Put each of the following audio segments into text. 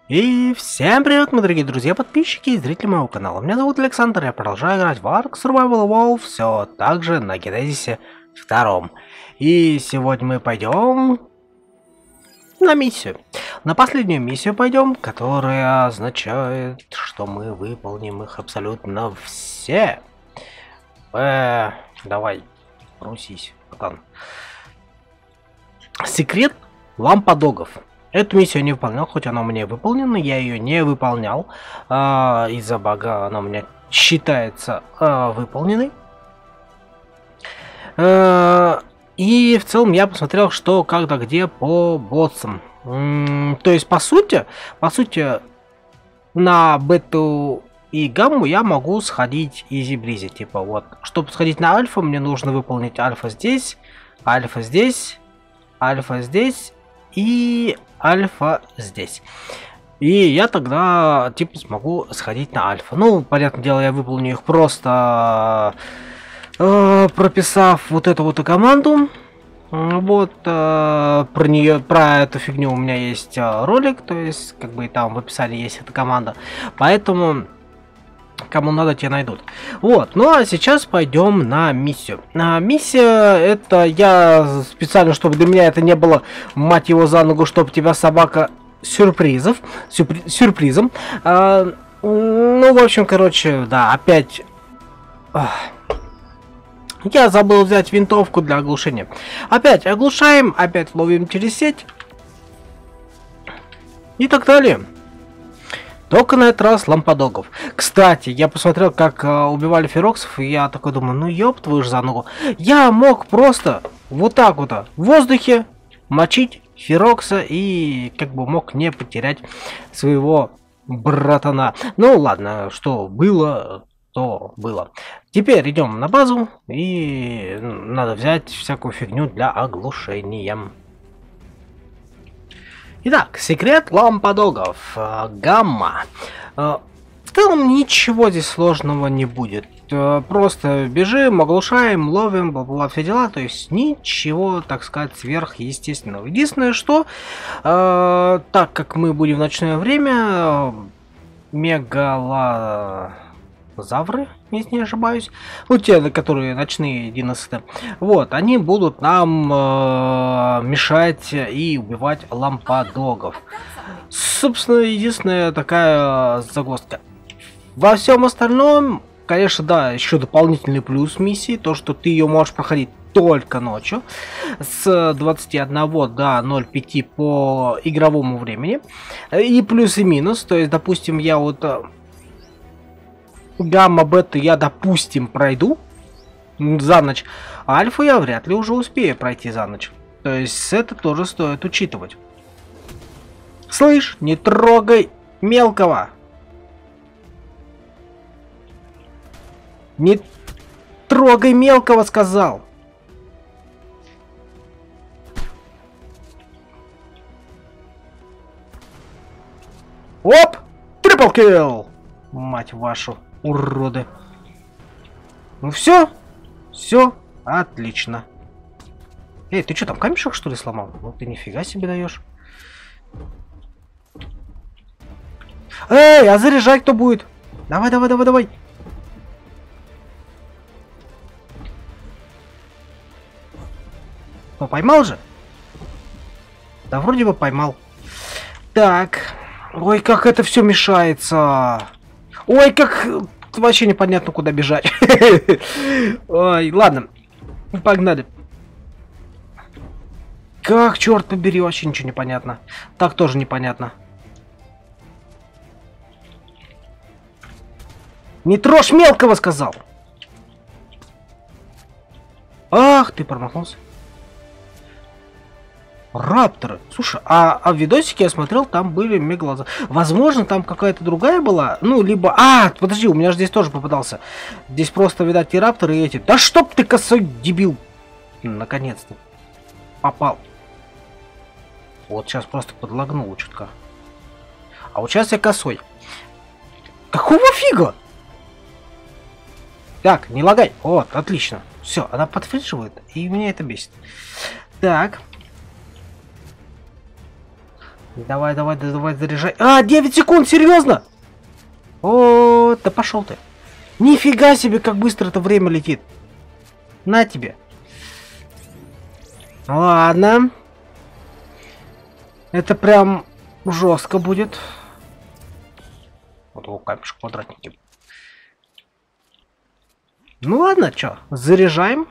И всем привет, мои дорогие друзья, подписчики и зрители моего канала. Меня зовут Александр, я продолжаю играть в Ark Survival Evolved, все так же на Генезисе 2. И сегодня мы пойдем на миссию. На последнюю миссию пойдем, которая означает, что мы выполним их абсолютно все. Давай, брусись, братан. Секрет лампадогов. Эту миссию я не выполнял, хоть она у меня выполнена, я ее не выполнял. Из-за бага она у меня считается выполненной. И в целом я посмотрел, что, когда, где по боссам. То есть, по сути, на бету и гамму я могу сходить изи-бризи. Типа вот, чтобы сходить на альфа, мне нужно выполнить альфа здесь, альфа здесь, альфа здесь и альфа здесь. И я тогда типа смогу сходить на альфа. Ну, понятное дело, я выполню их просто прописав вот эту вот команду. Вот про эту фигню у меня есть ролик, то есть как бы там в описании есть эта команда. Поэтому кому надо, те найдут. Вот, ну а сейчас пойдем на миссию. Миссия это я специально, чтобы для меня это не было, мать его за ногу, чтобы тебя собака сюрпризом. Ну, в общем, короче, да, опять... Я забыл взять винтовку для оглушения. Опять оглушаем, опять ловим через сеть. И так далее. Только на этот раз лампадогов. Кстати, я посмотрел, как убивали фероксов, и я такой думаю, ну ёб твою ж за ногу. Я мог просто вот так вот в воздухе мочить ферокса и как бы мог не потерять своего братана. Ну ладно, что было, то было. Теперь идем на базу, и надо взять всякую фигню для оглушения. Итак, секрет лампадогов. Гамма. В целом ничего здесь сложного не будет. Просто бежим, оглушаем, ловим, бла-бла, все дела. То есть ничего, так сказать, сверхъестественного. Единственное, что так как мы будем в ночное время, мегалозавры, если не ошибаюсь, ну те, которые ночные диносты, вот, они будут нам мешать и убивать лампадогов. Собственно, единственная такая загвоздка. Во всем остальном, конечно, да, еще дополнительный плюс миссии, то, что ты ее можешь проходить только ночью с 21 до 05 по игровому времени. И плюс и минус, то есть, допустим, я вот гамма, бета я, допустим, пройду за ночь, а альфа я вряд ли уже успею пройти за ночь. То есть это тоже стоит учитывать. Слышь, не трогай мелкого. Не трогай мелкого, сказал. Оп! Трипл килл! Мать вашу, уроды. Ну все, отлично. Эй, ты что там, камешек что ли сломал? Ну ты нифига себе даешь. Эй, а заряжать кто будет? Давай. Ну, поймал же? Да, вроде бы поймал. Так. Ой, как это все мешается. Ой, как вообще непонятно, куда бежать. Ой, ладно. Погнали. Как, черт побери, вообще ничего не понятно. Так тоже непонятно. Не трожь мелкого, сказал. Ах, ты промахнулся. Рапторы. Слушай, а в видосике я смотрел, там были мегалозавры. Возможно, там какая-то другая была. Ну, либо... подожди, у меня же здесь тоже попадался. Здесь просто, видать, и рапторы, и эти. Да чтоб ты, косой дебил! Наконец-то. Попал. Вот сейчас просто подлагнул чутка. А вот сейчас я косой. Какого фига? Так, не лагай. Вот, отлично. Все, она подфридживает, и меня это бесит. Так. Давай, давай, давай, заряжай. А, 9 секунд, серьезно? О, да пошел ты. Нифига себе, как быстро это время летит. На тебе. Ладно. Это прям жестко будет. Вот его камешек, квадратники. Ну ладно, чё, заряжаем.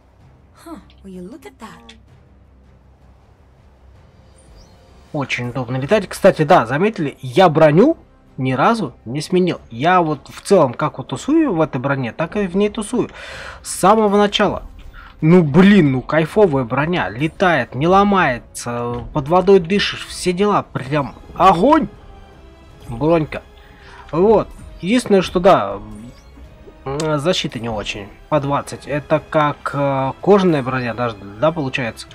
Очень удобно летать. Кстати, да, заметили, я броню ни разу не сменил. Я вот в целом как вот тусую в этой броне, так и в ней тусую. С самого начала. Ну блин, ну кайфовая броня. Летает, не ломается, под водой дышишь, все дела. Прям огонь! Бронька. Вот. Единственное, что да, защита не очень. По 20. Это как кожаная броня даже, да, получается.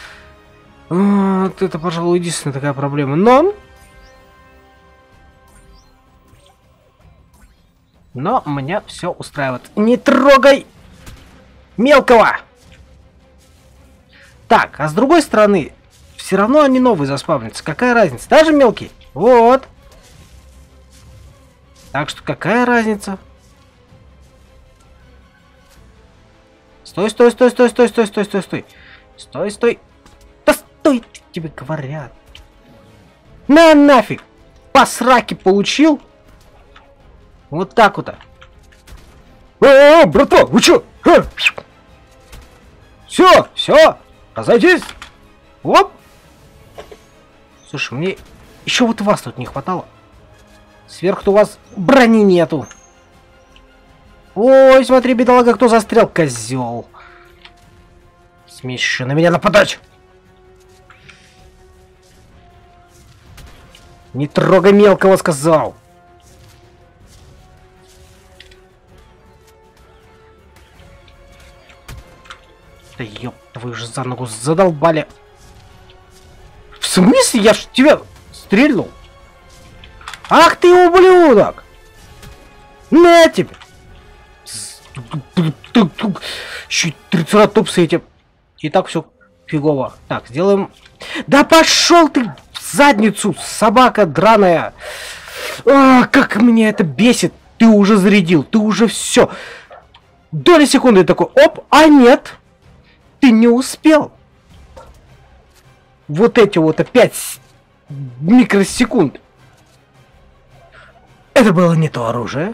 Вот это, пожалуй, единственная такая проблема. Но меня все устраивает. Не трогай мелкого! Так, а с другой стороны, все равно они новые заспавнятся. Какая разница? Даже мелкий. Вот. Так что какая разница? Стой, стой, стой, стой, стой, стой, стой, стой, стой. Стой, стой. Да стой, тебе говорят. На нафиг. По сраке получил. Вот так вот. Братва, вы чё? Все, все. Разойдись. Оп. Слушай, мне еще вот вас тут не хватало. Сверху-то у вас брони нету. Ой, смотри, бедолага, кто застрял, козел. Смеешь еще на меня нападать. Не трогай мелкого, сказал. Да ёб твою же за ногу задолбали. В смысле? Я ж тебя стрельнул. Ах ты, ублюдок! На тебе! Чуть трицератопсы эти. И так все фигово. Так, сделаем. Да пошел ты в задницу, собака драная! А, как меня это бесит! Ты уже зарядил, ты уже все. Доля секунды такой, оп, а нет! Ты не успел. Вот эти вот опять микросекунд. Это было не то оружие.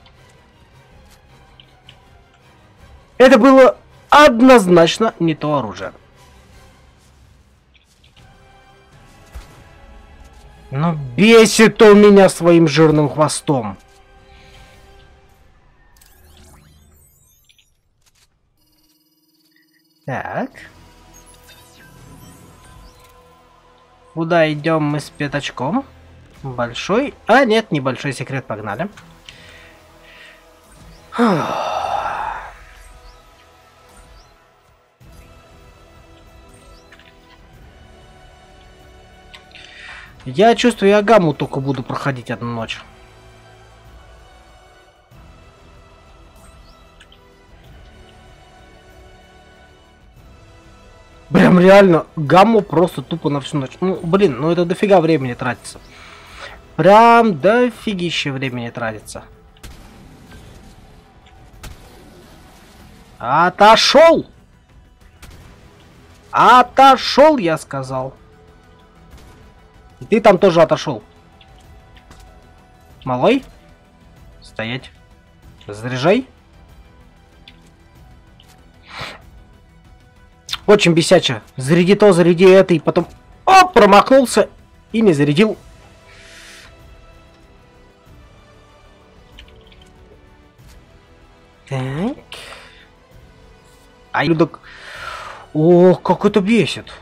Это было однозначно не то оружие. Но бесит он меня своим жирным хвостом. Так. Куда идем мы с пятачком? Большой? А, нет, небольшой секрет, погнали. Я чувствую, я гамму только буду проходить одну ночь. Прям реально гамму просто тупо на всю ночь. Ну, блин, ну это дофига времени тратится. Прям дофигища времени тратится. Отошел! Отошел, я сказал. И ты там тоже отошел. Малой? Стоять. Заряжай. Очень бесяче. Заряди то, заряди это, и потом... О, промахнулся и не зарядил. Так. А людок... О, как это бесит.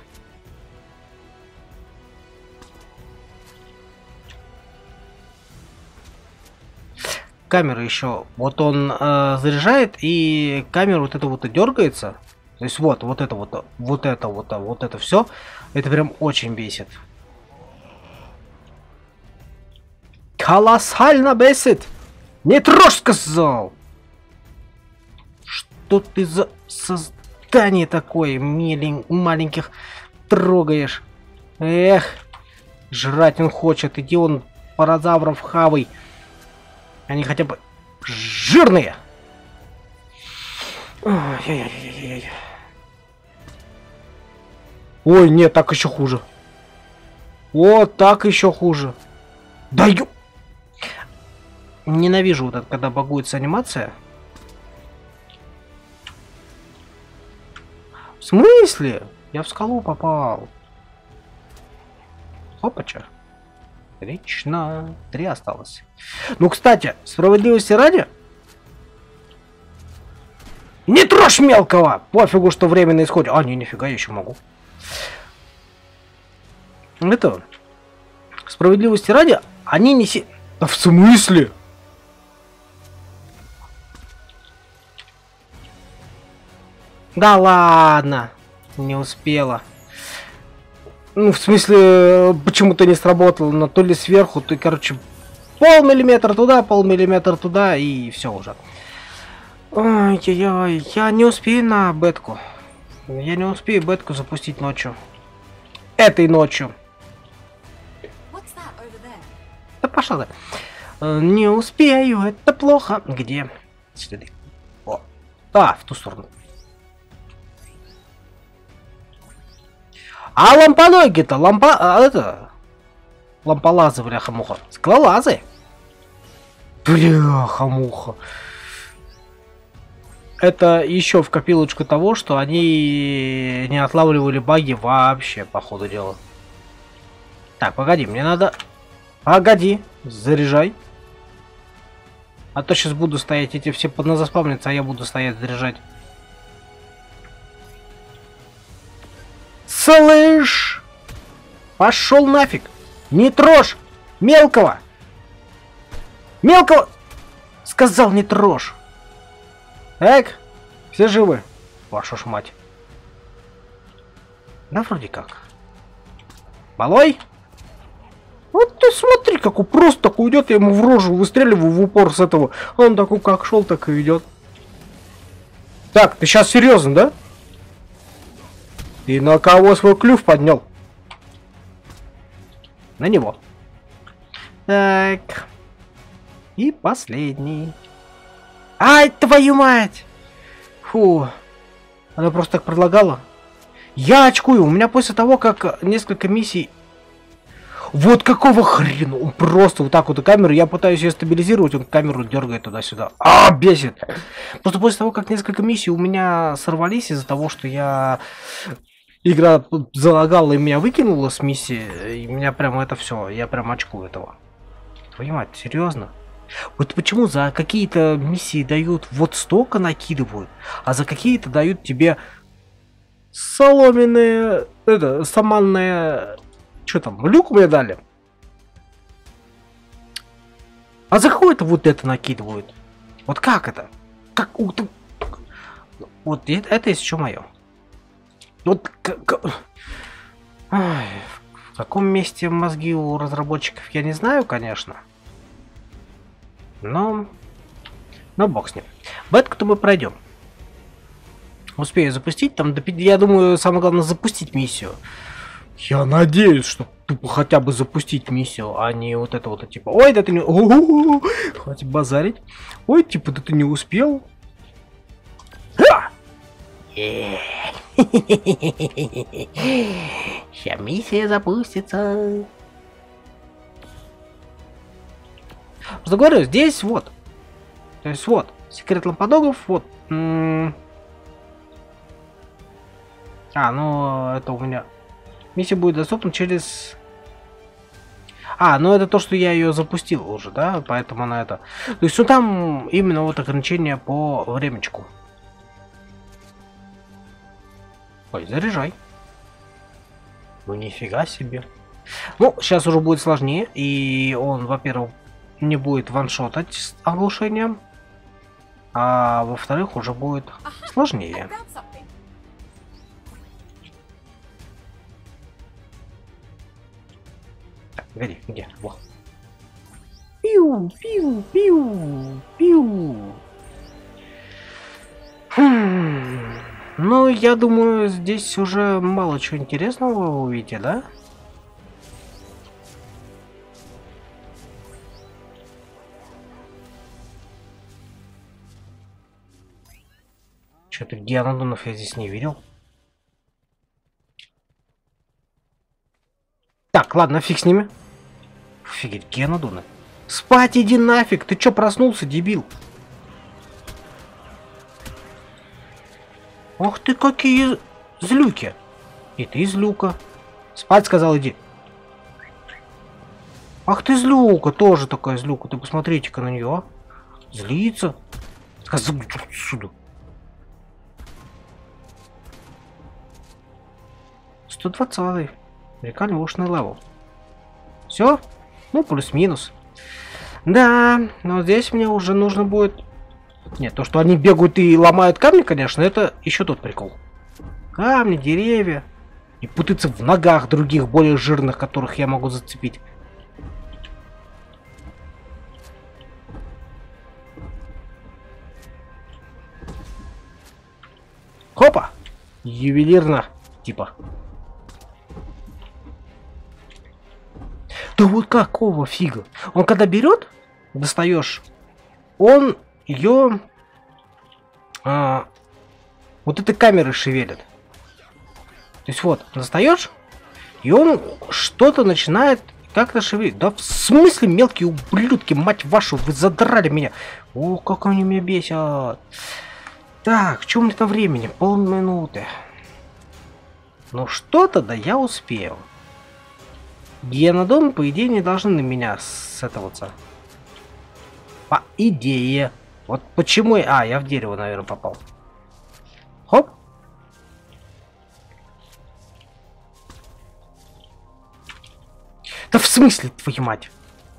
Камера еще. Вот он заряжает, и камера вот это вот и дергается. То есть вот это все. Это прям очень бесит. Колоссально бесит. Не трожь, сказал. Что ты за создание такое маленьких трогаешь? Эх, Жрать он хочет. Иди он паразавров хавай. Они хотя бы жирные. Ой, ой, нет, так еще хуже. Вот так еще хуже. Да ё... Ненавижу вот это, когда багуется анимация. В смысле? Я в скалу попал. Опача. Отлично. 3 осталось. Ну, кстати, справедливости ради. Не трожь мелкого! Пофигу, что время на исходе. А, не, нифига, я еще могу. Это... Справедливости ради, они не си... Да в смысле? Да ладно. Не успела. Ну, в смысле, почему-то не сработало. Но то ли сверху, то, короче, полмиллиметра туда, полмиллиметра туда, и все уже. Ой-ой-ой, я не успею на бетку. Я не успею бетку запустить ночью. Этой ночью. Да пошла ты. Не успею, это плохо. Где? Следы. О. А, в ту сторону. А лампоноги-то, это... Ламполазы, бляха-муха. Скалолазы. Бляха-муха. Это еще в копилочку того, что они не отлавливали баги вообще, по ходу дела. Так, погоди, мне надо... Погоди, заряжай. А то сейчас буду стоять, эти все подназаспавнятся, а я буду стоять заряжать. Слышь! Пошел нафиг! Не трожь! Мелкого! Мелкого! Сказал, не трожь! Эк! Все живы? Вашу ж мать. Да вроде как. Малой? Вот ты смотри, как он просто такой идет, я ему в рожу выстреливаю в упор с этого. Он такой как шел, так и идет. Так, ты сейчас серьезно, да? Ты на кого свой клюв поднял? На него. Так. И последний. Ай, твою мать! Фу. Она просто так предлагала. Я очкую. У меня после того, как несколько миссий... Вот какого хрена? Он просто вот так вот и камеру. Я пытаюсь ее стабилизировать, он камеру дергает туда-сюда. А, бесит! Просто после того, как несколько миссий у меня сорвались из-за того, что я... Игра залагала и меня выкинула с миссии. И меня прям это все. Я прям очкую этого. Твою мать, серьезно? Вот почему за какие-то миссии дают вот столько накидывают, а за какие-то дают тебе соломенные... Это, саманные... Что там, люк мне дали? А за какое-то вот это накидывают? Вот как это? Как... Вот это есть еще мое. Вот ай, в каком месте мозги у разработчиков я не знаю, конечно. Но бог с ним. Бетку-то мы пройдем. Успею запустить. Там, я думаю, самое главное запустить миссию. Я надеюсь, что тупо хотя бы запустить миссию, а не вот это вот типа. Ой, да ты не... Хватит базарить. Ой, типа, да ты не успел. Сейчас миссия запустится. Что говорю, здесь вот. То есть вот. Секрет лампадогов, вот. А, ну это у меня. Миссия будет доступна через... А, ну это то, что я ее запустил уже, да? Поэтому она это... То есть ну там именно вот ограничение по времечку. Ой, заряжай. Ну нифига себе. Ну, сейчас уже будет сложнее. И он, во-первых, не будет ваншотать с оглушением. А во-вторых, уже будет сложнее. Так, погоди, где? Во. Пиу, пиу, пиу, пиу. Ну, я думаю, здесь уже мало чего интересного вы увидите, да? Что-то геанодонов я здесь не видел. Так, ладно, фиг с ними. Офигеть, геанодоны. Спать иди нафиг! Ты чё проснулся, дебил? Ох ты, какие злюки! И ты злюка. Спать сказал, иди. Ах ты злюка, тоже такая злюка. Ты посмотрите-ка на нее. Злится. Сказал, сюда. 120-й. Прикольный левел. Все? Ну, плюс-минус. Да, но здесь мне уже нужно будет... Нет, то, что они бегают и ломают камни, конечно, это еще тот прикол. Камни, деревья. И путаться в ногах других, более жирных, которых я могу зацепить. Хопа! Ювелирно, типа. Да вот какого фига? Он когда берет, достаешь, он ее вот этой камерой шевелит. То есть вот, достаешь, и он что-то начинает как-то шевелить. Да в смысле, мелкие ублюдки, мать вашу, вы задрали меня. О, как они меня бесят. Так, что у меня там времени? Полминуты. Ну что-то да я успею. Геанодон, по идее, не должны на меня сетоваться. По идее. Вот почему я... А, я в дерево, наверное, попал. Хоп. Да в смысле, твою мать?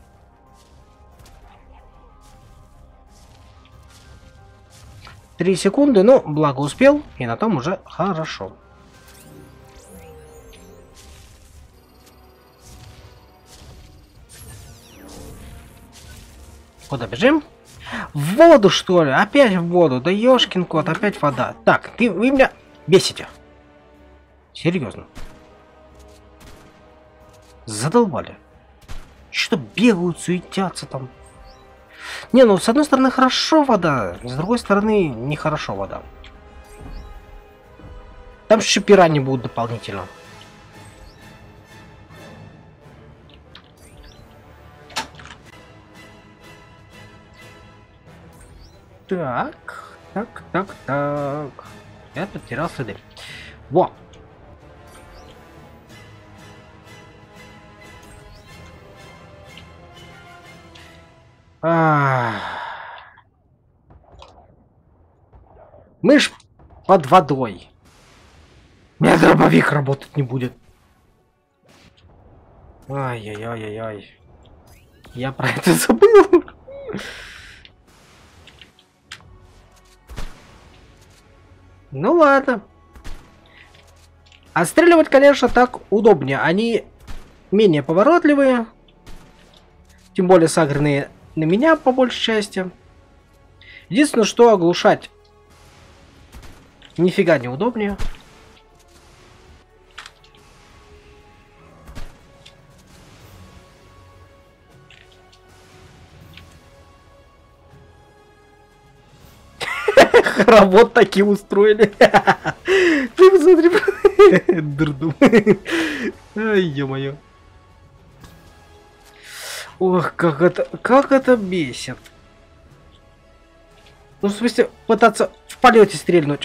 Три секунды, ну, благо успел, и на том уже хорошо. Куда бежим? В воду, что ли? Опять в воду. Да ёшкин кот, опять вода. Так, вы меня бесите. Серьезно. Задолбали. Что бегают, суетятся там. Не, ну с одной стороны хорошо вода, с другой стороны нехорошо вода. Там еще пираньи будут дополнительно. Так. Я потерял следы. Во! Мы ж под водой. У меня дробовик работать не будет. Ай-яй-яй-яй-яй. Я про это забыл. Ну ладно. Отстреливать, конечно, так удобнее. Они менее поворотливые. Тем более сагренные на меня по большей части. Единственное, что оглушать нифига не удобнее. Хоровод такие устроили. Ты посмотри. Дурдум. Ай, ё-моё. Ох, как это бесит. Ну, в смысле, пытаться в полете стрельнуть.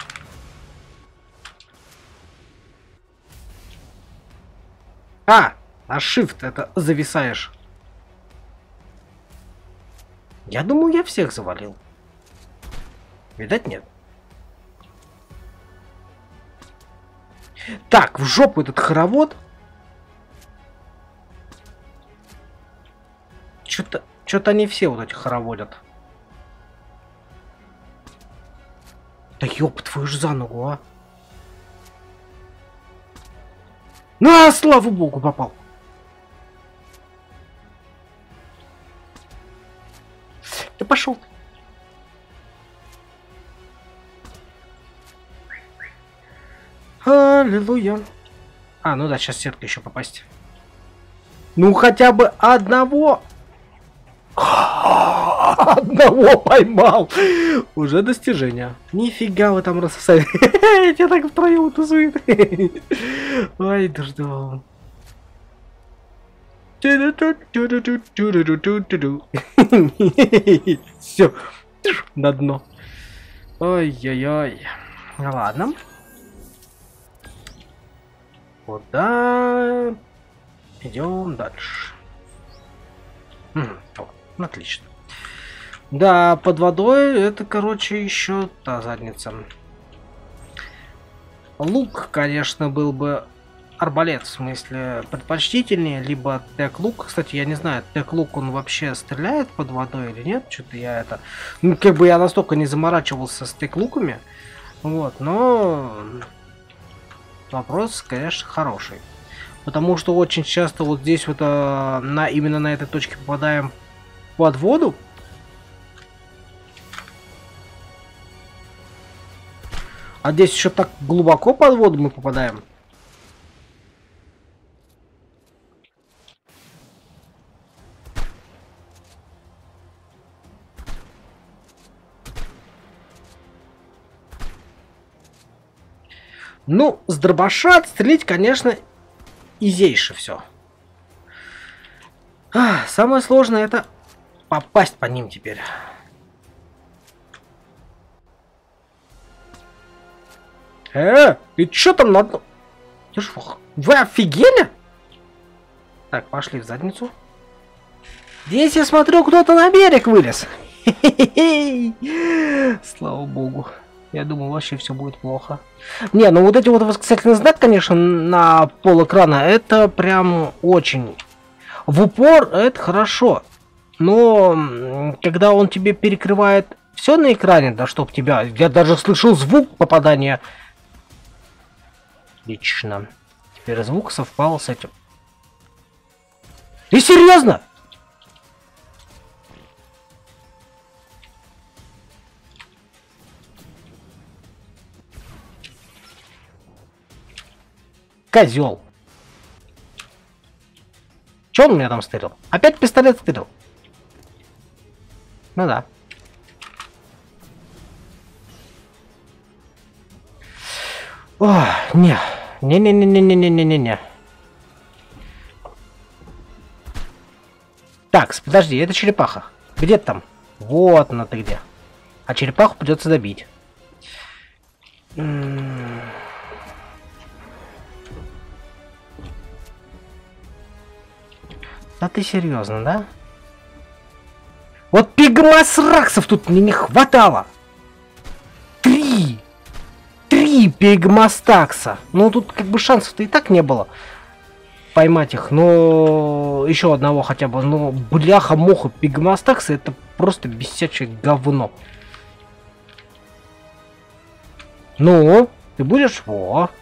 А Shift это зависаешь. Я думаю, я всех завалил. Видать, нет. Так, в жопу этот хоровод. Что-то они все вот эти хороводят. Да ёб твою ж за ногу, а. На, слава богу, попал. Да пошел. Аллилуйя. А, ну да, сейчас сетка еще попасть. Ну хотя бы одного. Одного поймал. Уже достижение. Нифига вы там рассосали. Тебя так втроем тусует. Ой, да что. Все. На дно. Ой-ой-ой. Ладно. Куда? Идем дальше. Отлично. Да, под водой это, короче, еще та задница. Лук, конечно, был бы арбалет, в смысле, предпочтительнее, либо тек-лук. Кстати, я не знаю, тек-лук он вообще стреляет под водой или нет. Что-то я это... Ну, как бы я настолько не заморачивался с тек-луками. Вот, но... Вопрос, конечно, хороший. Потому что очень часто вот здесь вот именно на этой точке попадаем под воду. А здесь еще так глубоко под воду мы попадаем. Ну, с дробаша отстрелить, конечно, изейше все. Самое сложное это попасть по ним теперь. Ты чё там надо? Вы офигели? Так, пошли в задницу. Здесь я смотрю, кто-то на берег вылез. Слава богу. Я думаю, вообще все будет плохо. Не, ну вот эти вот восклицательный знак, конечно, на пол экрана, это прям очень... В упор это хорошо. Но когда он тебе перекрывает все на экране, да чтоб тебя... Я даже слышал звук попадания. Отлично. Теперь звук совпал с этим. Ты серьезно? Козел. Че он меня там стырил? Опять пистолет стырил? Ну да. О, не. Не. Так, подожди, это черепаха. Где ты там? Вот она ты где. А черепаху придется добить. Да ты серьезно, да? Вот пигмасраксов тут мне не хватало. Три пигмастакса. Ну тут как бы шансов-то и так не было поймать их, но еще одного хотя бы. Но бляха-муха, пигмастакса это просто бесячее говно. Ну, ты будешь? Во.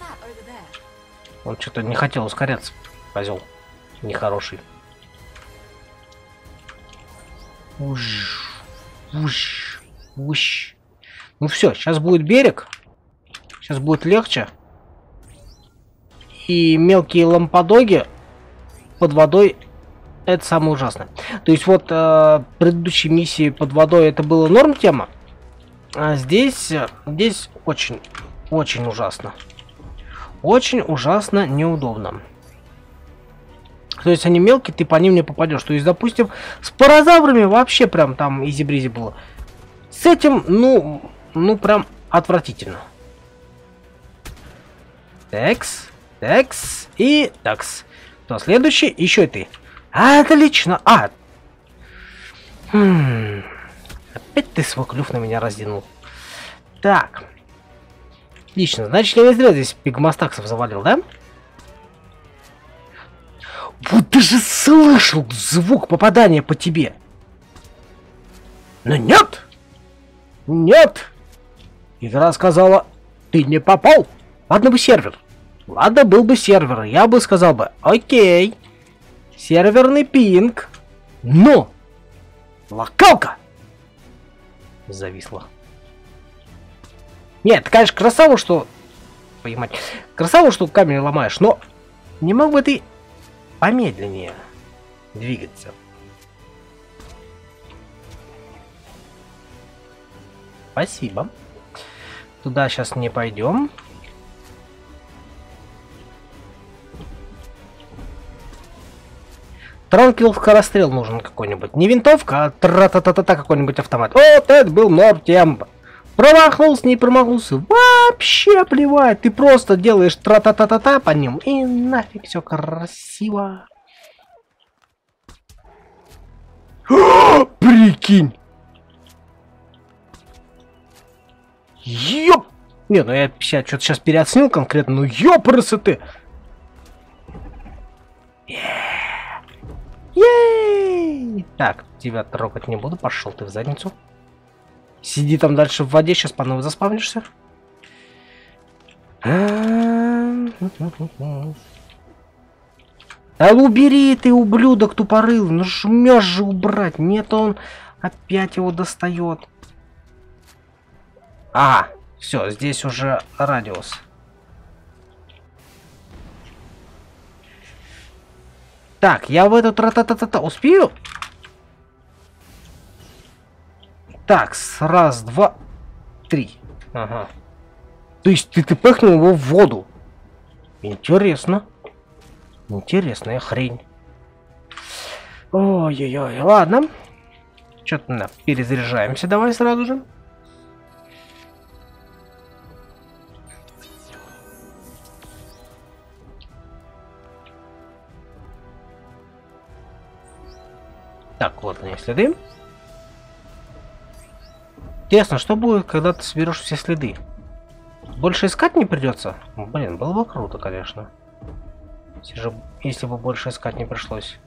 Он что-то не хотел ускоряться, козел. Нехороший. Уж. Ну все, сейчас будет берег. Сейчас будет легче. И мелкие лампадоги под водой это самое ужасное. То есть вот предыдущей миссии под водой это было норм тема. А здесь очень ужасно. Очень ужасно неудобно. То есть они мелкие, ты по ним не попадешь. То есть, допустим, с паразаврами вообще прям там изи-бризи было. С этим, ну прям отвратительно. Такс и такс. То следующий, еще и ты. Отлично. Опять ты свой клюв на меня раздвинул. Так. Отлично. Значит, я не зря здесь пигмастаксов завалил, да? Вот ты же слышал звук попадания по тебе. Но нет. Нет. Игра сказала, ты не попал. Ладно бы сервер. Ладно, был бы сервер. Я бы сказал бы, окей. Серверный пинг. Но. Локалка. Зависла. Нет, конечно, красава, что... Понимать. Красава, что камень ломаешь, но... Не мог бы ты помедленнее двигаться. Спасибо. Туда сейчас не пойдем. Транкил скорострел нужен какой-нибудь. Не винтовка, а тра-та-та-та-та какой-нибудь автомат. Вот это был Нортем. Промахнулся, не промахнулся. Вообще плевать. Ты просто делаешь тра-та-та-та-та по ним. И нафиг все красиво. Прикинь. Ёп! Не, ну я что-то сейчас переоценил конкретно, ну ёпрсы ты! Ей! Так, тебя трогать не буду, пошел ты в задницу. Сиди там дальше в воде, сейчас по новой заспавнишься. Да убери ты, ублюдок тупорылый, ну жмешь же убрать, нет, он опять его достает. А, все, здесь уже радиус. Так, я в эту тра-та-та-та-та успею? Так, раз, два, три. Ага. То есть ты пыхнул его в воду. Интересно. Интересная хрень. Ой-ой-ой, ладно. Что-то перезаряжаемся давай сразу же. Так, вот они следы. Интересно, что будет, когда ты соберешь все следы? Больше искать не придется? Блин, было бы круто, конечно. Если бы больше искать не пришлось.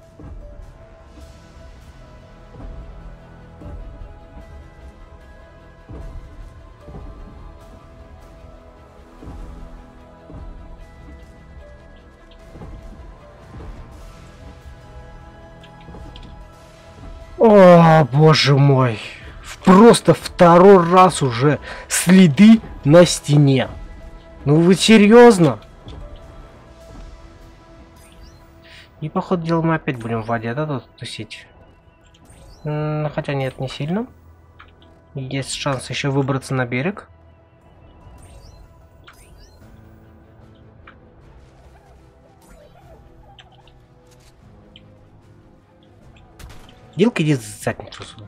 О, боже мой. Просто второй раз уже следы на стене. Ну вы серьезно? И походу дела мы опять будем в воде, да, тут тусить? Хотя нет, не сильно. Есть шанс еще выбраться на берег. Дилка, иди за задницу сюда.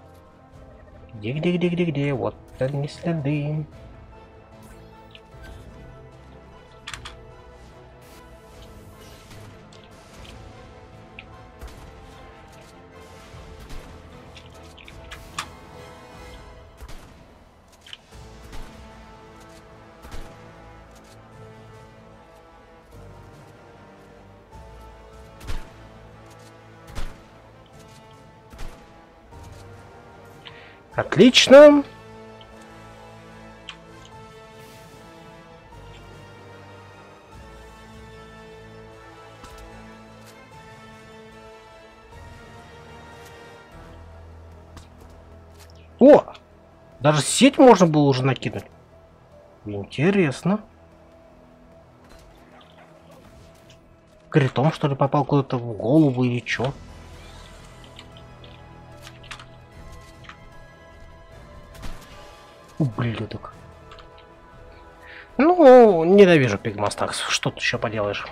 Где? Вот они следы. Отлично. О! Даже сеть можно было уже накинуть. Интересно. Критом, что ли, попал куда-то в голову или чё? Ублюдок. Ну, ненавижу пигмастакс. Что тут еще поделаешь?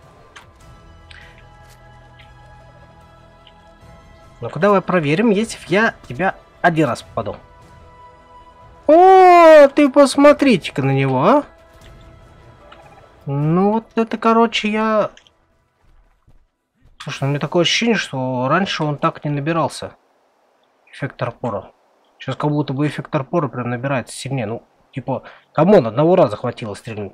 Ну-ка, давай проверим, если я тебя один раз попаду. О, ты посмотрите-ка на него, а? Ну, вот это, короче, я... Слушай, у меня такое ощущение, что раньше он так не набирался. Эффект торпора. Сейчас как будто бы эффект торпора прям набирается сильнее. Ну, типа, камон, одного раза хватило стрельнуть.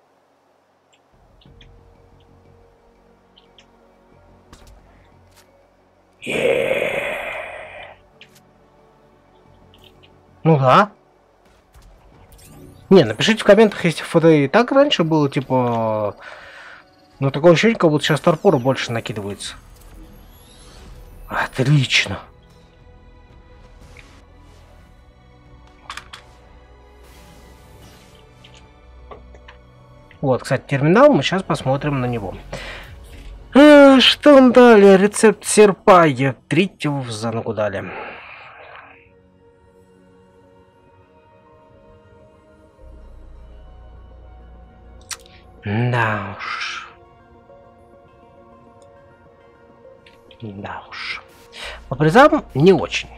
Ну да. Не, напишите в комментах, если это и так раньше было, типа... Ну, такое ощущение, как будто сейчас торпора больше накидывается. Отлично. Вот, кстати, терминал, мы сейчас посмотрим на него. Что он дали? Рецепт серпа Е3 в Зангудале. Да уж. Да уж. По призам не очень.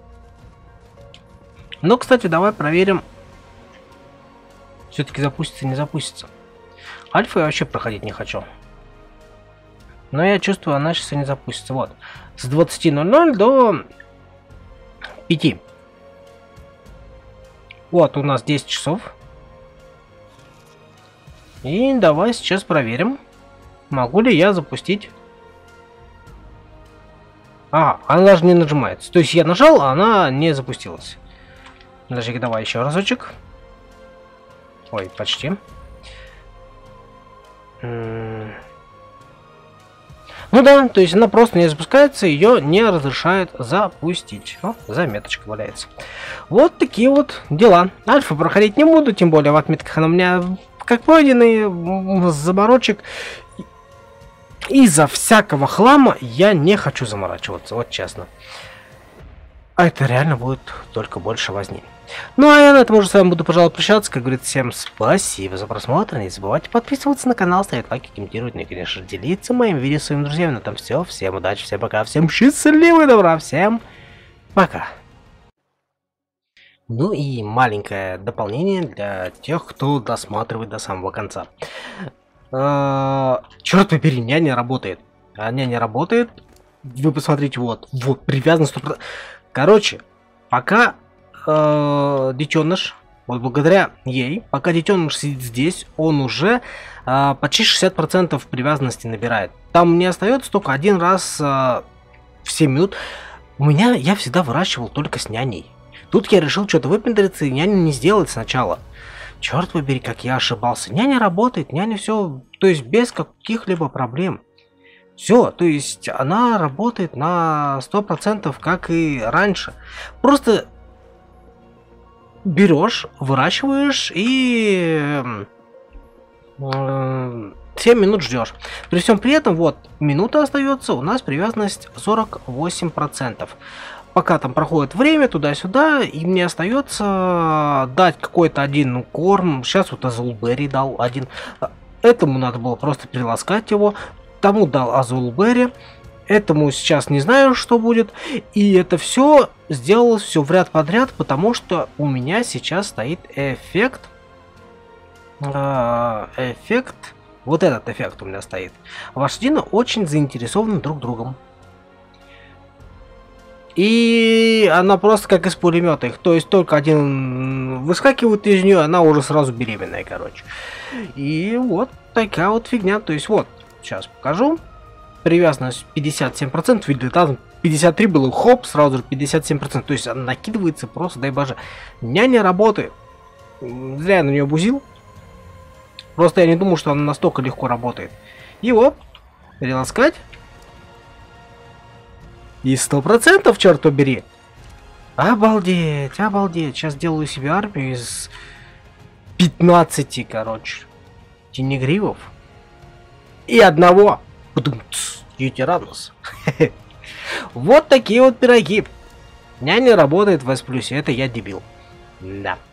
Но, кстати, давай проверим. Все-таки запустится, не запустится. Альфа я вообще проходить не хочу. Но я чувствую, она сейчас и не запустится. Вот. С 20:00 до 5. Вот, у нас 10 часов. И давай сейчас проверим, могу ли я запустить. Она даже не нажимается. То есть я нажал, а она не запустилась. Подожди, давай еще разочек. Ой, почти. Ну да, то есть она просто не запускается, ее не разрешают запустить. О, заметочка валяется. Вот такие вот дела. Альфа проходить не буду, тем более в отметках она у меня как пройденный, заморочек. Из-за всякого хлама я не хочу заморачиваться, вот честно. А это реально будет только больше возни. Ну а я на этом уже с вами буду, пожалуй, прощаться. Как говорится, всем спасибо за просмотр. Не забывайте подписываться на канал, ставить лайки, комментировать, ну и, конечно, делиться моим видео с своими друзьями. На этом все. Всем удачи, всем пока, всем счастливого добра, всем пока. Ну и маленькое дополнение для тех, кто досматривает до самого конца. Черт побери, няня работает. А няня работает. Вы посмотрите, вот привязанность 100%. Короче, пока детеныш, вот благодаря ей, пока детеныш сидит здесь, он уже почти 60% привязанности набирает. Там не остается только один раз в 7 минут. Я всегда выращивал только с няней. Тут я решил что-то выпендриться и няню не сделать сначала. Черт побери, как я ошибался. Няня работает, няня все, то есть без каких-либо проблем. Все, то есть она работает на 100%, как и раньше. Просто берешь, выращиваешь и 7 минут ждешь. При всем при этом, вот, минута остается, у нас привязанность 48%. Пока там проходит время туда-сюда, и мне остается дать какой-то один корм. Сейчас вот Азулберри дал один. Этому надо было просто приласкать его. Тому дал Азулберри. Этому сейчас не знаю, что будет. И это все сделалось все в ряд подряд, потому что у меня сейчас стоит эффект. Вот этот эффект у меня стоит. Вождины очень заинтересованы друг другом. И она просто как из пулемета их. То есть только один выскакивает из нее, она уже сразу беременная, короче. И вот такая вот фигня. То есть вот, сейчас покажу. Привязанность 57%, видно, там 53 было, хоп, сразу же 57%. То есть она накидывается просто, дай боже. Няня работает. Зря я на нее бузил. Просто я не думал, что она настолько легко работает. И оп, переласкать. И 100%, черт побери. Обалдеть, обалдеть. Сейчас делаю себе армию из 15, короче, тенегривов. И одного ютиранус. Вот такие вот пироги. Няня работает в S+, это я дебил. Да.